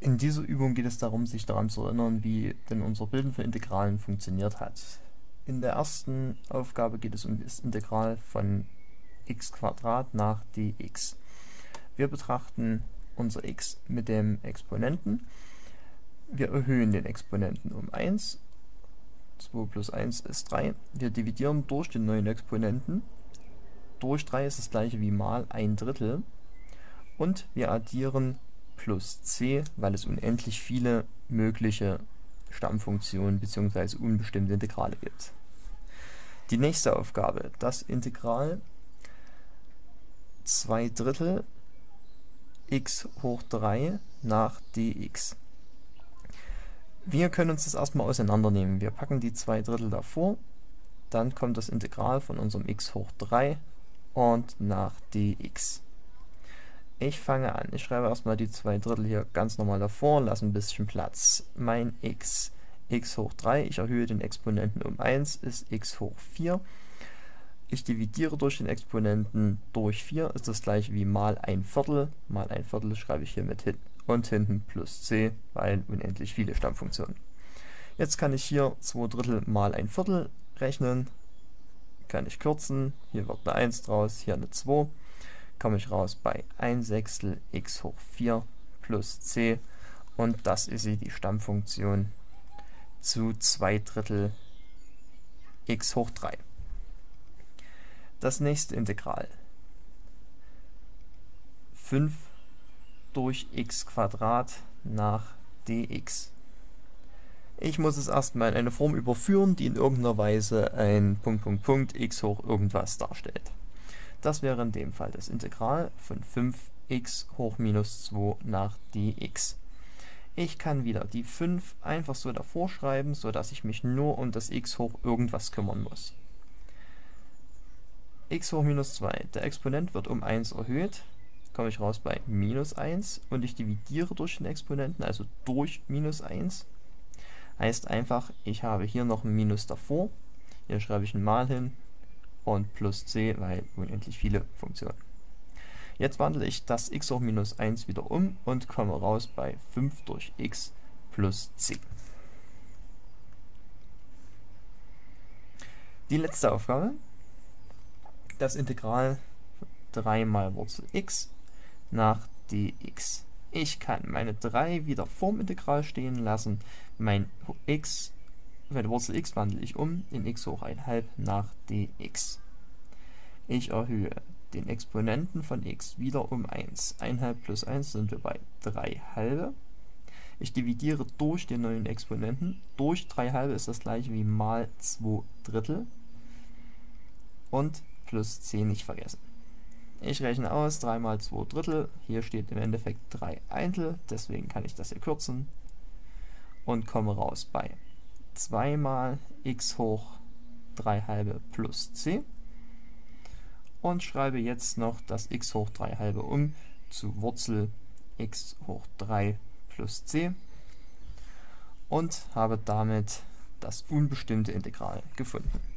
In dieser Übung geht es darum, sich daran zu erinnern, wie denn unser Bilden von Integralen funktioniert hat. In der ersten Aufgabe geht es um das Integral von x² nach dx. Wir betrachten unser x mit dem Exponenten. Wir erhöhen den Exponenten um 1. 2 plus 1 ist 3. Wir dividieren durch den neuen Exponenten. Durch 3 ist das gleiche wie mal 1/3. Und wir addieren plus c, weil es unendlich viele mögliche Stammfunktionen bzw. unbestimmte Integrale gibt. Die nächste Aufgabe, das Integral 2/3 x hoch 3 nach dx. Wir können uns das erstmal auseinandernehmen. Wir packen die 2/3 davor, dann kommt das Integral von unserem x hoch 3 und nach dx. Ich fange an. Ich schreibe erstmal die 2/3 hier ganz normal davor, lasse ein bisschen Platz. Mein x hoch 3, ich erhöhe den Exponenten um 1, ist x hoch 4. Ich dividiere durch den Exponenten durch 4, ist das gleiche wie mal 1/4. Mal 1/4 schreibe ich hier mit hin und hinten plus c, weil unendlich viele Stammfunktionen. Jetzt kann ich hier 2/3 mal 1/4 rechnen. Kann ich kürzen. Hier wird eine 1 draus, hier eine 2. Komme ich raus bei 1/6 x hoch 4 plus c, und das ist die Stammfunktion zu 2/3 x hoch 3. Das nächste Integral 5 durch x² nach dx. Ich muss es erstmal in eine Form überführen, die in irgendeiner Weise ein ... x hoch irgendwas darstellt. Das wäre in dem Fall das Integral von 5x hoch minus 2 nach dx. Ich kann wieder die 5 einfach so davor schreiben, sodass ich mich nur um das x hoch irgendwas kümmern muss. X hoch minus 2, der Exponent wird um 1 erhöht, komme ich raus bei minus 1, und ich dividiere durch den Exponenten, also durch minus 1. Heißt einfach, ich habe hier noch ein Minus davor, hier schreibe ich ein Mal hin, und plus c, weil unendlich viele Funktionen. Jetzt wandle ich das x hoch minus 1 wieder um und komme raus bei 5 durch x plus c. Die letzte Aufgabe, das Integral 3 mal Wurzel x nach dx. Ich kann meine 3 wieder vorm Integral stehen lassen. Meine Wurzel x wandle ich um in x hoch 1/2 nach dx. Ich erhöhe den Exponenten von x wieder um 1. 1/2 plus 1 sind wir bei 3/2. Ich dividiere durch den neuen Exponenten. Durch 3/2 ist das gleiche wie mal 2/3. Und plus c nicht vergessen. Ich rechne aus, 3 mal 2/3, hier steht im Endeffekt 3/1, deswegen kann ich das hier kürzen und komme raus bei 2 mal x hoch 3/2 plus c und schreibe jetzt noch das x hoch 3/2 um zu Wurzel x hoch 3 plus c und habe damit das unbestimmte Integral gefunden.